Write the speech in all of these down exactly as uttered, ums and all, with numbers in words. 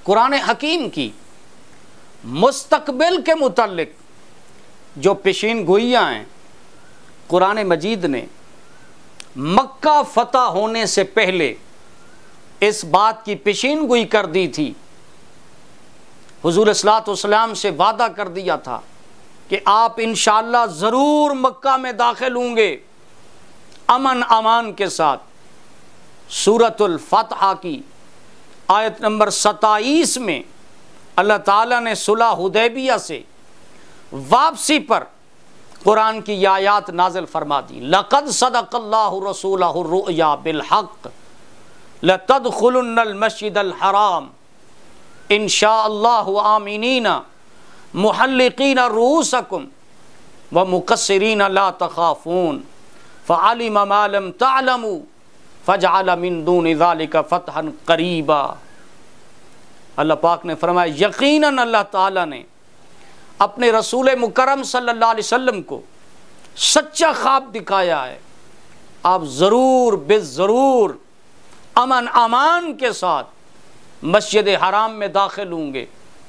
قرآن حکیم کی مستقبل کے متعلق جو پیشین گوئیاں ہیں، قرآن مجید نے مکہ فتح ہونے سے پہلے اس بات کی پیشین گوئی کر دی تھی، حضور صلوات والسلام سے وعدہ کر دیا تھا کہ آپ انشاءاللہ ضرور مکہ میں داخل ہوں گے امن امان کے ساتھ۔ سورۃ الفتح کی آیت نمبر ستائیس میں اللہ تعالیٰ نے صلح حدیبیہ سے واپسی پر قرآن کی یہ آیات نازل فرما دی۔ لَقَدْ صَدَقَ اللَّهُ رَسُولَهُ الرُّؤْيَا بِالْحَقِّ لَتَدْخُلُنَّ الْمَسْجِدَ الْحَرَامَ إِنْ شَاءَ اللَّهُ آمِنِينَ مُحَلِّقِينَ رُؤُوسَكُمْ وَمُقَصِّرِينَ لَا تَخَافُونَ فَعَلِمَ مَا لَمْ تَعْلَمُوا فَجَعَلَ مِن دُونِ ذَلِكَ فَتْحًا قَرِيبًا۔ اللہ پاک نے فرمایا یقیناً اللہ تعالیٰ نے اپنے رسول مکرم صلی اللہ علیہ وسلم کو سچا خواب دکھایا ہے، آپ ضرور بے ضرور امن امان کے ساتھ مسجد حرام میں داخل ہوں گے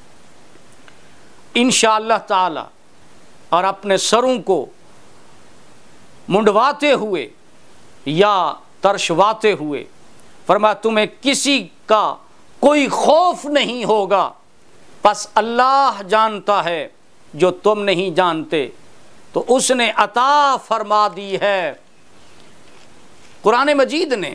انشاءاللہ تعالی، اور اپنے سروں کو منڈواتے ہوئے یا ترشواتے ہوئے۔ فرمایا تمہیں کسی کا کوئی خوف نہیں ہوگا، پس اللہ جانتا ہے جو تم نہیں جانتے، تو اس نے عطا فرما دی ہے۔ قرآن مجید نے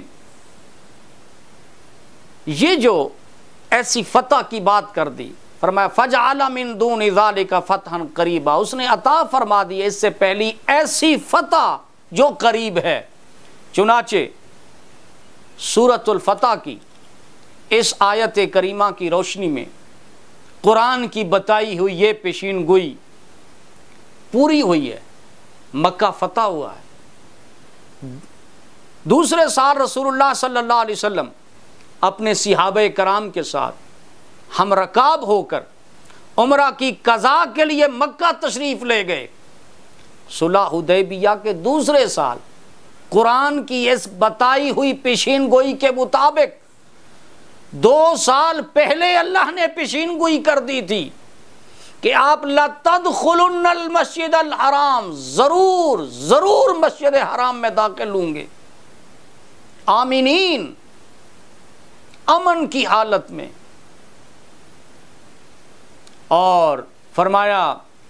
یہ جو ایسی فتح کی بات کر دی، فرمایا فَجَعَلَ مِن دُونِ ذَلِكَ فَتْحًا قَرِيبًا، اس نے عطا فرما دی اس سے پہلی ایسی فتح جو قریب ہے۔ چنانچہ سورۃ الفتح کی اس آیت کریمہ کی روشنی میں قرآن کی بتائی ہوئی یہ پیشین گوئی پوری ہوئی ہے، مکہ فتح ہوا ہے۔ دوسرے سال رسول اللہ صلی اللہ علیہ وسلم اپنے صحابہ کرام کے ساتھ ہم رکاب ہو کر عمرہ کی قضاء کے لیے مکہ تشریف لے گئے۔ صلح حدیبیہ کے دوسرے سال قرآن کی اس بتائی ہوئی پیشین گوئی کے مطابق دو سال پہلے اللہ نے پیشین گوئی کر دی تھی کہ آپ لَتَدْخُلُنَّ الْمَسْجِدَ الْحَرَامَ، ضرور ضرور مسجد حرام میں داخل ہوں گے آمینین، امن کی حالت میں۔ اور فرمایا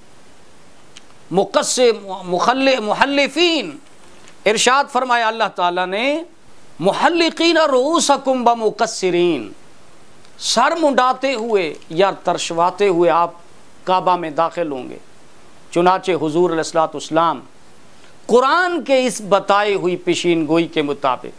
مقصر محلفین، ارشاد فرمایا اللہ تعالیٰ نے محلقین رؤوسکم بمقصرین، سر منڈاتے ہوئے یا ترشواتے ہوئے آپ کعبہ میں داخل ہوں گے۔ چنانچہ حضور علیہ الصلوۃ والسلام قرآن کے اس بتائی ہوئی پیشین گوئی کے مطابق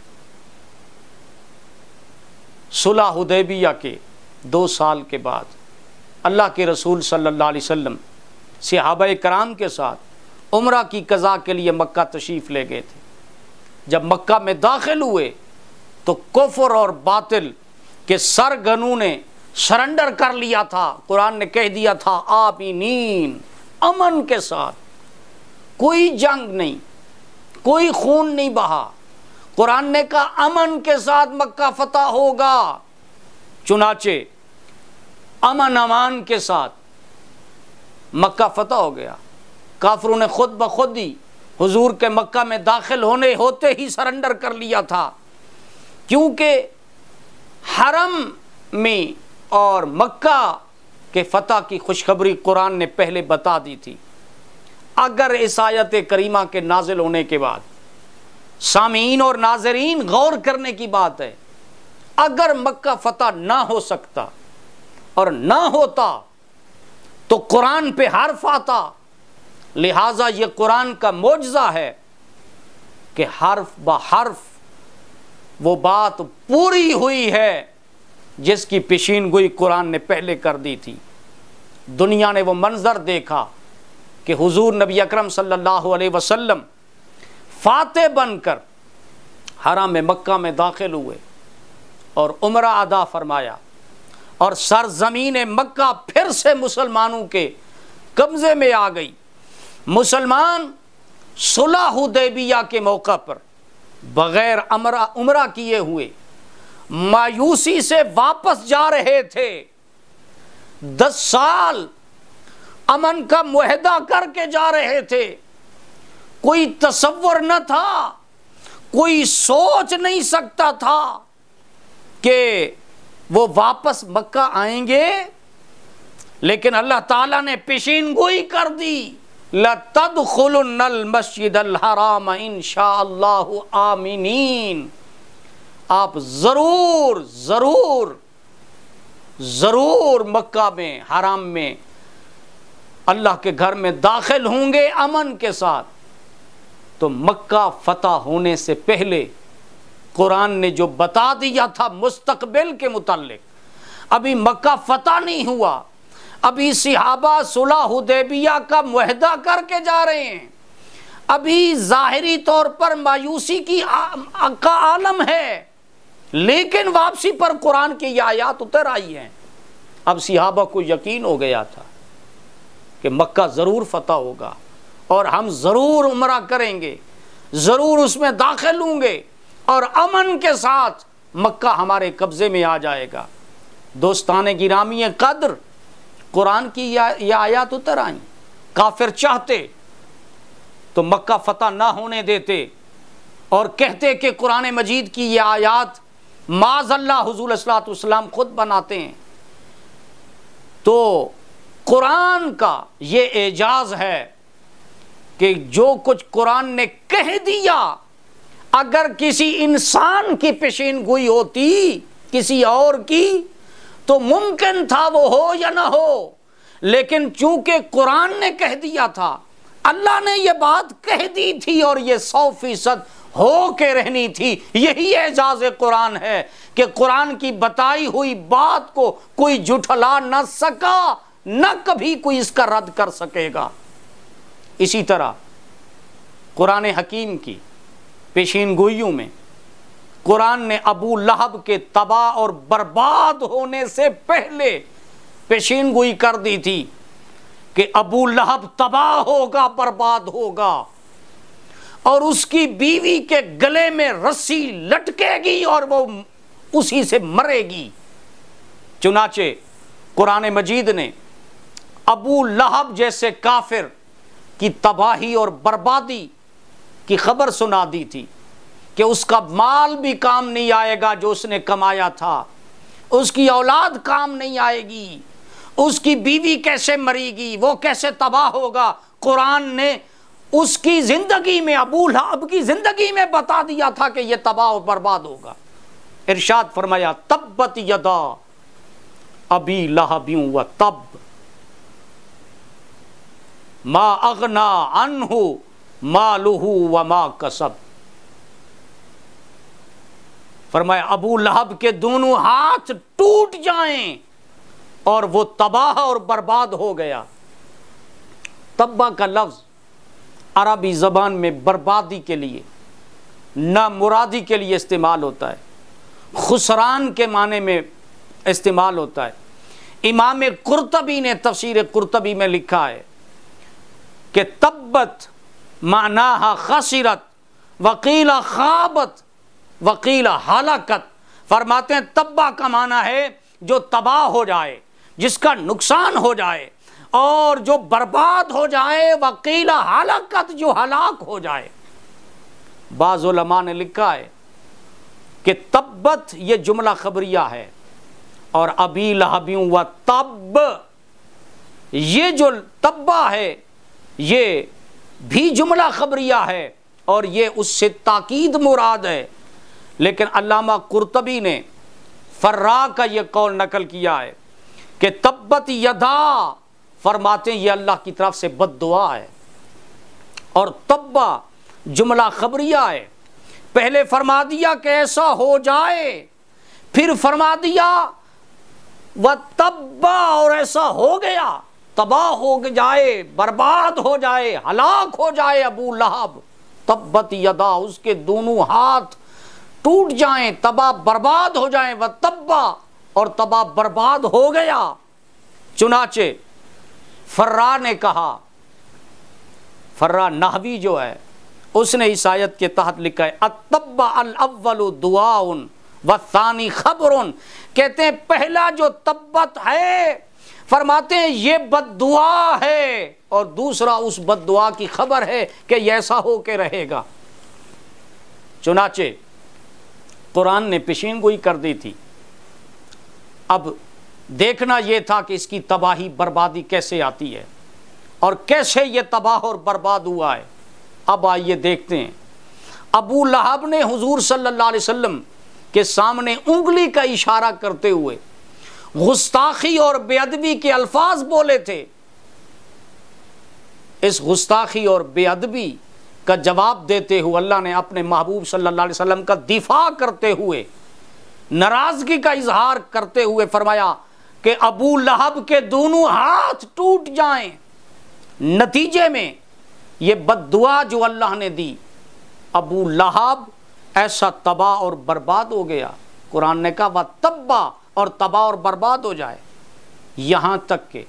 صلح حدیبیہ کے دو سال کے بعد اللہ کے رسول صلی اللہ علیہ وسلم صحابہ کرام کے ساتھ عمرہ کی قضاء کے لیے مکہ تشریف لے گئے تھے۔ جب مکہ میں داخل ہوئے تو کفر اور باطل کے سرغنوں نے سرنڈر کر لیا تھا۔ قرآن نے کہہ دیا تھا آمینین، امن کے ساتھ، کوئی جنگ نہیں، کوئی خون نہیں بہا۔ قرآن نے کہا امن کے ساتھ مکہ فتح ہوگا۔ چنانچہ امن امان کے ساتھ مکہ فتح ہو گیا۔ کافروں نے خود بخود ہی حضور کے مکہ میں داخل ہونے ہوتے ہی سرنڈر کر لیا تھا، کیونکہ حرم میں اور مکہ کے فتح کی خوشخبری قرآن نے پہلے بتا دی تھی۔ اگر اس آیت کریمہ کے نازل ہونے کے بعد سامعین اور ناظرین غور کرنے کی بات ہے، اگر مکہ فتح نہ ہو سکتا اور نہ ہوتا تو قرآن پہ حرف آتا، لہٰذا یہ قرآن کا معجزہ ہے کہ حرف بحرف وہ بات پوری ہوئی ہے جس کی پیشین گوئی قرآن نے پہلے کر دی تھی۔ دنیا نے وہ منظر دیکھا کہ حضور نبی اکرم صلی اللہ علیہ وسلم فاتح بن کر حرم مکہ میں داخل ہوئے اور عمرہ ادا فرمایا، اور سرزمین مکہ پھر سے مسلمانوں کے قبضے میں آ گئی۔ مسلمان صلح حدیبیہ کے موقع پر بغیر عمرہ عمرہ کیے ہوئے مایوسی سے واپس جا رہے تھے، دس سال امن کا معاہدہ کر کے جا رہے تھے، کوئی تصور نہ تھا، کوئی سوچ نہیں سکتا تھا کہ وہ واپس مکہ آئیں گے، لیکن اللہ تعالیٰ نے پیشین گوئی کر دی، لَتَدْخُلُنَّ الْمَسْجِدَ الْحَرَامَ إِنشَاءَ آمِنِينَ، آپ ضرور ضرور ضرور مکہ میں، حرام میں، اللہ کے گھر میں داخل ہوں گے امن کے ساتھ۔ تو مکہ فتح ہونے سے پہلے قرآن نے جو بتا دیا تھا مستقبل کے متعلق، ابھی مکہ فتح نہیں ہوا، ابھی صحابہ صلح حدیبیہ کا معاہدہ کر کے جا رہے ہیں، ابھی ظاہری طور پر مایوسی کی کا عالم ہے، لیکن واپسی پر قرآن کی یہ آیات اتر آئی ہیں۔ اب صحابہ کو یقین ہو گیا تھا کہ مکہ ضرور فتح ہوگا اور ہم ضرور عمرہ کریں گے، ضرور اس میں داخل ہوں گے اور امن کے ساتھ مکہ ہمارے قبضے میں آ جائے گا۔ دوستان گرامی قدر، قرآن کی یہ آیات اتر آئیں، کافر چاہتے تو مکہ فتح نہ ہونے دیتے اور کہتے کہ قرآن مجید کی یہ آیات معاذ اللہ حضور صلی اللہ علیہ وسلم خود بناتے ہیں۔ تو قرآن کا یہ اعجاز ہے کہ جو کچھ قرآن نے کہہ دیا، اگر کسی انسان کی پیشین گوئی ہوتی کسی اور کی تو ممکن تھا وہ ہو یا نہ ہو، لیکن چونکہ قرآن نے کہہ دیا تھا، اللہ نے یہ بات کہہ دی تھی اور یہ سو فیصد ہو کے رہنی تھی۔ یہی اعجاز قرآن ہے کہ قرآن کی بتائی ہوئی بات کو کوئی جھٹلا نہ سکا، نہ کبھی کوئی اس کا رد کر سکے گا۔ اسی طرح قرآن حکیم کی پیشین گوئیوں میں قرآن نے ابو لہب کے تباہ اور برباد ہونے سے پہلے پیشین گوئی کر دی تھی کہ ابو لہب تباہ ہوگا، برباد ہوگا، اور اس کی بیوی کے گلے میں رسی لٹکے گی اور وہ اسی سے مرے گی۔ چنانچہ قرآن مجید نے ابو لہب جیسے کافر کی تباہی اور بربادی کی خبر سنا دی تھی کہ اس کا مال بھی کام نہیں آئے گا جو اس نے کمایا تھا، اس کی اولاد کام نہیں آئے گی، اس کی بیوی کیسے مرے گی، وہ کیسے تباہ ہوگا۔ قرآن نے اس کی زندگی میں، ابو لہب کی زندگی میں بتا دیا تھا کہ یہ تباہ و برباد ہوگا۔ ارشاد فرمایا تبت یدا ابی لہب و تب ما اغنا عنہ مالہ وما کسب۔ فرمایا ابو لہب کے دونوں ہاتھ ٹوٹ جائیں اور وہ تباہ اور برباد ہو گیا۔ تباہ کا لفظ عربی زبان میں بربادی کے لیے، نامرادی کے لیے استعمال ہوتا ہے، خسران کے معنی میں استعمال ہوتا ہے۔ امام قرطبی نے تفسیر قرطبی میں لکھا ہے کہ تبت معناها خسرت وقیل خابت وقیل ہلاکت۔ فرماتے ہیں تباہ کا معنی ہے جو تباہ ہو جائے، جس کا نقصان ہو جائے، اور جو برباد ہو جائے، وقیل ہلاکت جو ہلاک ہو جائے۔ بعض علماء نے لکھا ہے کہ تبت یہ جملہ خبریہ ہے، اور ابی لہب و تب یہ جو تبا ہے یہ بھی جملہ خبریہ ہے اور یہ اس سے تاکید مراد ہے۔ لیکن علامہ قرطبی نے فرا کا یہ قول نقل کیا ہے کہ تبت یدا، فرماتے ہیں یہ اللہ کی طرف سے بد دعا ہے، اور تبا جملہ خبریہ ہے۔ پہلے فرما دیا کہ ایسا ہو جائے، پھر فرما دیا وَتَبَّا، اور ایسا ہو گیا، تباہ ہو جائے، برباد ہو جائے، ہلاک ہو جائے ابو لہب۔ تبت یدا، اس کے دونوں ہاتھ ٹوٹ جائیں، تباہ برباد ہو جائیں، وَتَبَّا، اور تباہ برباد ہو گیا۔ چنانچہ فرا نے کہا، فرا نحوی جو ہے اس نے اس آیت کے تحت لکھا ہے التبع الاول دعاء والثانی خبر، کہتے ہیں پہلا جو تبت ہے فرماتے ہیں یہ بد دعا ہے، اور دوسرا اس بد دعا کی خبر ہے کہ یہ ایسا ہو کے رہے گا۔ چنانچہ قرآن نے پیشین گوئی کر دی تھی، اب دیکھنا یہ تھا کہ اس کی تباہی بربادی کیسے آتی ہے اور کیسے یہ تباہ اور برباد ہوا ہے۔ اب آئیے دیکھتے ہیں، ابو لہب نے حضور صلی اللہ علیہ وسلم کے سامنے انگلی کا اشارہ کرتے ہوئے گستاخی اور بے ادبی کے الفاظ بولے تھے۔ اس گستاخی اور بے ادبی کا جواب دیتے ہوئے اللہ نے اپنے محبوب صلی اللہ علیہ وسلم کا دفاع کرتے ہوئے، ناراضگی کا اظہار کرتے ہوئے فرمایا کہ ابو لہب کے دونوں ہاتھ ٹوٹ جائیں۔ نتیجے میں یہ بد دعا جو اللہ نے دی، ابو لہب ایسا تباہ اور برباد ہو گیا۔ قرآن نے کہا وہ تباہ اور تباہ اور برباد ہو جائے، یہاں تک کہ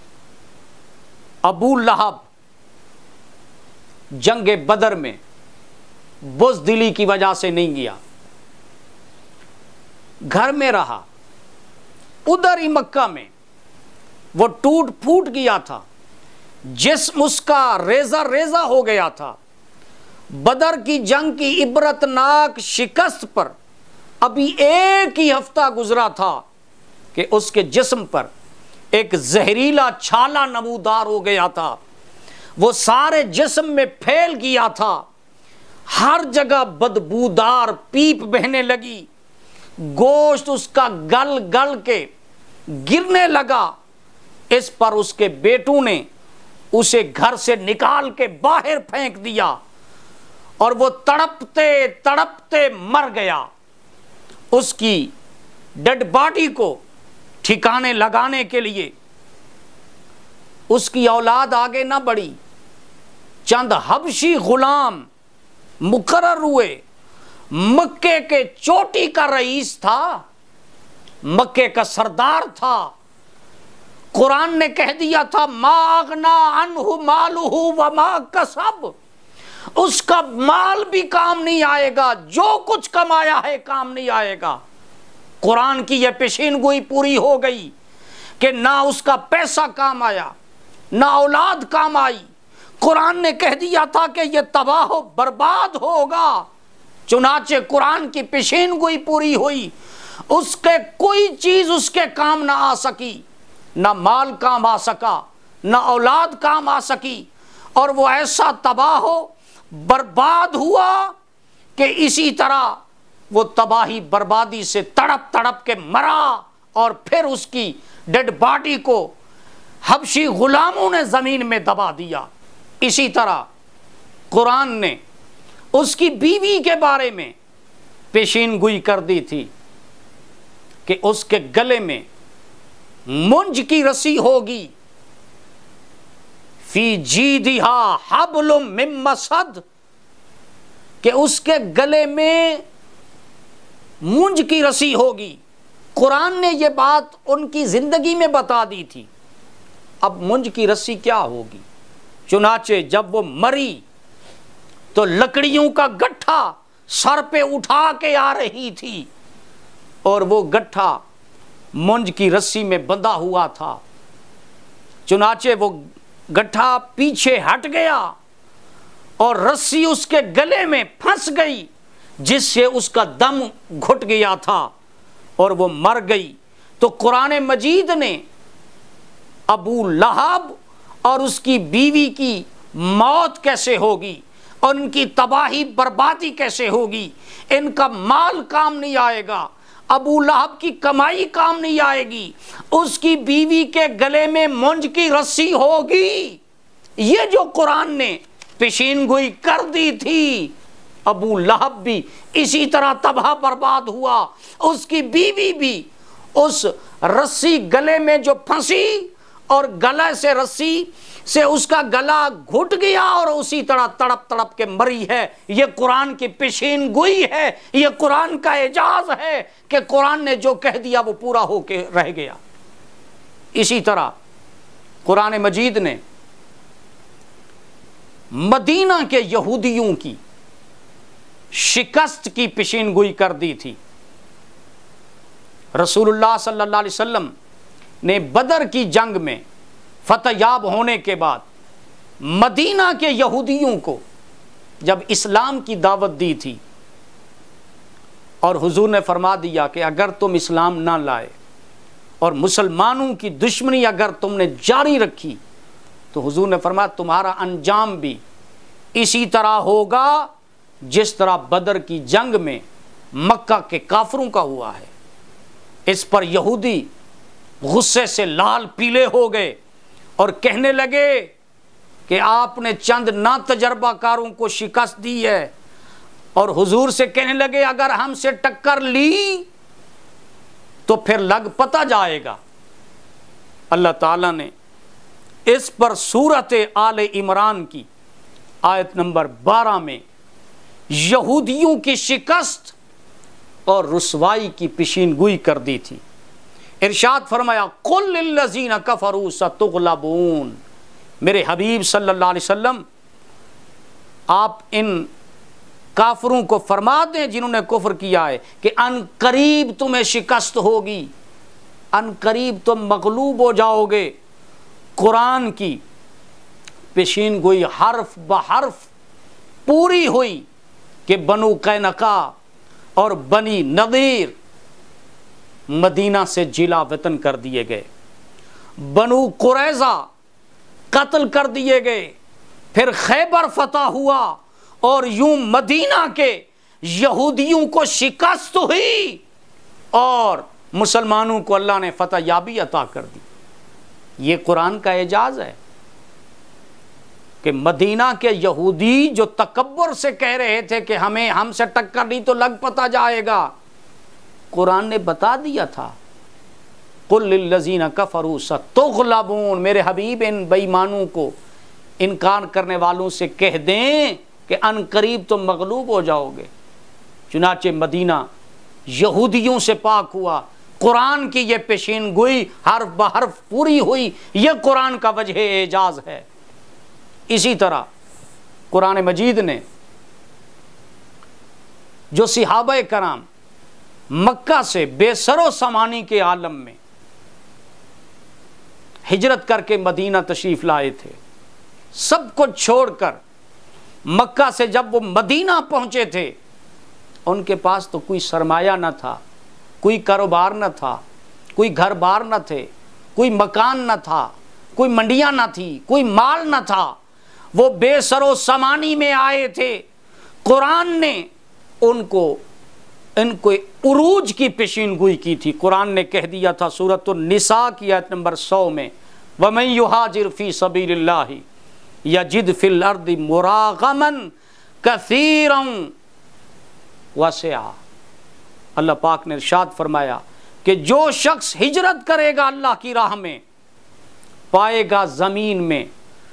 ابو لہب جنگ بدر میں بزدلی کی وجہ سے نہیں گیا، گھر میں رہا، ادھر ہی مکہ میں وہ ٹوٹ پھوٹ گیا تھا، جسم اس کا ریزہ ریزہ ہو گیا تھا۔ بدر کی جنگ کی عبرتناک شکست پر ابھی ایک ہی ہفتہ گزرا تھا کہ اس کے جسم پر ایک زہریلا چھالا نمودار ہو گیا تھا، وہ سارے جسم میں پھیل گیا تھا، ہر جگہ بدبودار پیپ بہنے لگی، گوشت اس کا گل گل کے گرنے لگا۔ اس پر اس کے بیٹوں نے اسے گھر سے نکال کے باہر پھینک دیا اور وہ تڑپتے تڑپتے مر گیا۔ اس کی ڈیڈ باڈی کو ٹھکانے لگانے کے لیے اس کی اولاد آگے نہ بڑھی، چند حبشی غلام مقرر ہوئے۔ مکے کے چوٹی کا رئیس تھا، مکے کا سردار تھا، قرآن نے کہہ دیا تھا ما اغنا عنہ مالہ وما کسب، اس کا مال بھی کام نہیں آئے گا، جو کچھ کمایا ہے کام نہیں آئے گا۔ قرآن کی یہ پیشین گوئی پوری ہو گئی کہ نہ اس کا پیسہ کام آیا، نہ اولاد کام آئی۔ قرآن نے کہہ دیا تھا کہ یہ تباہ و برباد ہوگا، چنانچہ قرآن کی پیشین گوئی پوری ہوئی، اس کے کوئی چیز اس کے کام نہ آ سکی، نہ مال کام آ سکا، نہ اولاد کام آ سکی، اور وہ ایسا تباہ و برباد ہوا کہ اسی طرح وہ تباہی بربادی سے تڑپ تڑپ کے مرا، اور پھر اس کی ڈیڈ باڈی کو حبشی غلاموں نے زمین میں دبا دیا۔ اسی طرح قرآن نے اس کی بیوی کے بارے میں پیشین گوئی کر دی تھی کہ اس کے گلے میں منج کی رسی ہوگی، فی جیدہا حبل من مسد، کہ اس کے گلے میں منج کی رسی ہوگی۔ قرآن نے یہ بات ان کی زندگی میں بتا دی تھی، اب منج کی رسی کیا ہوگی؟ چنانچہ جب وہ مری تو لکڑیوں کا گٹھا سر پہ اٹھا کے آ رہی تھی، اور وہ گٹھا منج کی رسی میں بندھا ہوا تھا۔ چنانچہ وہ گٹھا پیچھے ہٹ گیا اور رسی اس کے گلے میں پھنس گئی، جس سے اس کا دم گھٹ گیا تھا اور وہ مر گئی۔ تو قرآن مجید نے ابو لہب اور اس کی بیوی کی موت کیسے ہوگی اور ان کی تباہی بربادی کیسے ہوگی، ان کا مال کام نہیں آئے گا، ابو لہب کی کمائی کام نہیں آئے گی، اس کی بیوی کے گلے میں منج کی رسی ہوگی، یہ جو قرآن نے پیشین گوئی کر دی تھی، ابو لہب بھی اسی طرح تباہ برباد ہوا، اس کی بیوی بھی اس رسی گلے میں جو پھنسی اور گلے سے رسی سے اس کا گلا گھٹ گیا اور اسی طرح تڑپ تڑپ کے مری ہے۔ یہ قرآن کی پیشین گوئی ہے، یہ قرآن کا اعجاز ہے کہ قرآن نے جو کہہ دیا وہ پورا ہو کے رہ گیا۔ اسی طرح قرآن مجید نے مدینہ کے یہودیوں کی شکست کی پیشین گوئی کر دی تھی۔ رسول اللہ صلی اللہ علیہ وسلم نے بدر کی جنگ میں فتح یاب ہونے کے بعد مدینہ کے یہودیوں کو جب اسلام کی دعوت دی تھی اور حضور نے فرما دیا کہ اگر تم اسلام نہ لائے اور مسلمانوں کی دشمنی اگر تم نے جاری رکھی تو حضور نے فرمایا تمہارا انجام بھی اسی طرح ہوگا جس طرح بدر کی جنگ میں مکہ کے کافروں کا ہوا ہے۔ اس پر یہودی غصے سے لال پیلے ہو گئے اور کہنے لگے کہ آپ نے چند نا تجربہ کاروں کو شکست دی ہے، اور حضور سے کہنے لگے اگر ہم سے ٹکر لی تو پھر لگ پتہ جائے گا۔ اللہ تعالیٰ نے اس پر سورت آل عمران کی آیت نمبر بارہ میں یہودیوں کی شکست اور رسوائی کی پیشین گوئی کر دی تھی۔ ارشاد فرمایا قل للذین کفروا ستغلبون، میرے حبیب صلی اللہ علیہ وسلم آپ ان کافروں کو فرما دیں جنہوں نے کفر کیا ہے کہ ان قریب تمہیں شکست ہوگی، ان قریب تم مغلوب ہو جاؤ گے۔ قرآن کی پیشین گوئی حرف بحرف پوری ہوئی کہ بنو قینقاع اور بنی نذیر مدینہ سے جلا وطن کر دیے گئے، بنو قریظہ قتل کر دیے گئے، پھر خیبر فتح ہوا اور یوں مدینہ کے یہودیوں کو شکست ہوئی اور مسلمانوں کو اللہ نے فتح یابی عطا کر دی۔ یہ قرآن کا اعجاز ہے کہ مدینہ کے یہودی جو تکبر سے کہہ رہے تھے کہ ہمیں ہم سے ٹکر نہیں تو لگ پتہ جائے گا، قرآن نے بتا دیا تھا قل للذین کفروا ستغلبون، میرے حبیب ان بے ایمانوں کو انکار کرنے والوں سے کہہ دیں کہ ان قریب تم مغلوب ہو جاؤ گے۔ چنانچہ مدینہ یہودیوں سے پاک ہوا، قرآن کی یہ پیشین گوئی حرف بحرف پوری ہوئی، یہ قرآن کا وجہ اعجاز ہے۔ اسی طرح قرآن مجید نے جو صحابہ کرام مکہ سے بے سر و سامانی کے عالم میں ہجرت کر کے مدینہ تشریف لائے تھے، سب کو چھوڑ کر مکہ سے جب وہ مدینہ پہنچے تھے ان کے پاس تو کوئی سرمایہ نہ تھا، کوئی کاروبار نہ تھا، کوئی گھر بار نہ تھے، کوئی مکان نہ تھا، کوئی منڈیاں نہ تھی، کوئی مال نہ تھا، وہ بے سر و سامانی میں آئے تھے۔ قرآن نے ان کو ان کو عروج کی پیشین گوئی کی تھی۔ قرآن نے کہہ دیا تھا سورۃ النساء کی آیت نمبر سو میں وَمَن يُهَاجِرْ فِي سَبِيلِ اللَّهِ يَجِدْ فِي الْأَرْضِ مُرَاغَمًا كَثِيرًا وَسِعًا۔ اللہ پاک نے ارشاد فرمایا کہ جو شخص ہجرت کرے گا اللہ کی راہ میں پائے گا زمین میں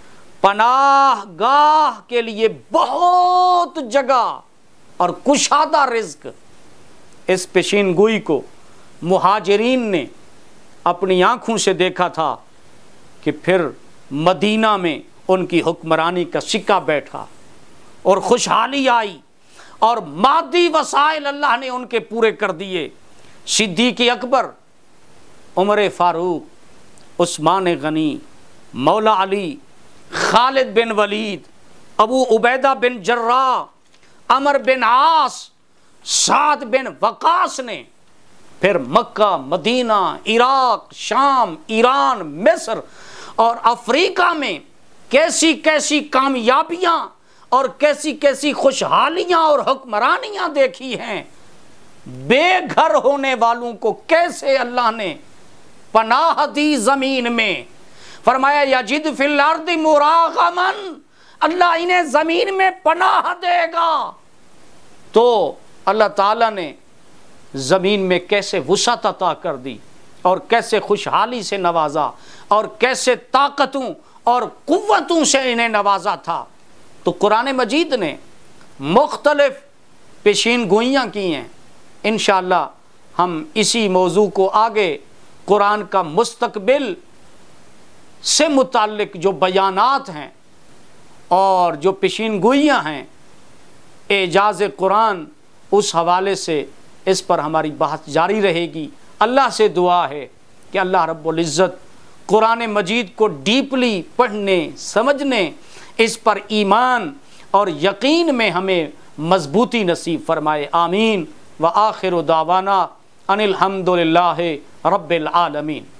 پناہ گاہ کے لیے بہت جگہ اور کشادہ رزق۔ اس پیشین گوئی کو مہاجرین نے اپنی آنکھوں سے دیکھا تھا کہ پھر مدینہ میں ان کی حکمرانی کا سکہ بیٹھا اور خوشحالی آئی اور مادی وسائل اللہ نے ان کے پورے کر دیے۔ صدیق اکبر، عمر فاروق، عثمان غنی، مولا علی، خالد بن ولید، ابو عبیدہ بن جراح، عمر بن عاص، سعد بن وقاص نے پھر مکہ، مدینہ، عراق، شام، ایران، مصر اور افریقہ میں کیسی کیسی کامیابیاں اور کیسی کیسی خوشحالیاں اور حکمرانیاں دیکھی ہیں۔ بے گھر ہونے والوں کو کیسے اللہ نے پناہ دی زمین میں، فرمایا یجد فی الارض مراغما، اللہ انہیں زمین میں پناہ دے گا۔ تو اللہ تعالیٰ نے زمین میں کیسے وسعت عطا کر دی اور کیسے خوشحالی سے نوازا اور کیسے طاقتوں اور قوتوں سے انہیں نوازا تھا۔ تو قرآن مجید نے مختلف پیشین گوئیاں کی ہیں۔ انشاءاللہ ہم اسی موضوع کو آگے قرآن کا مستقبل سے متعلق جو بیانات ہیں اور جو پیشین گوئیاں ہیں اعجاز قرآن، اس حوالے سے اس پر ہماری بحث جاری رہے گی۔ اللہ سے دعا ہے کہ کہ اللہ رب العزت قرآن مجید کو ڈیپلی پڑھنے سمجھنے، اس پر ایمان اور یقین میں ہمیں مضبوطی نصیب فرمائے، آمین۔ وآخر دعوانا ان الحمد للہ رب العالمین۔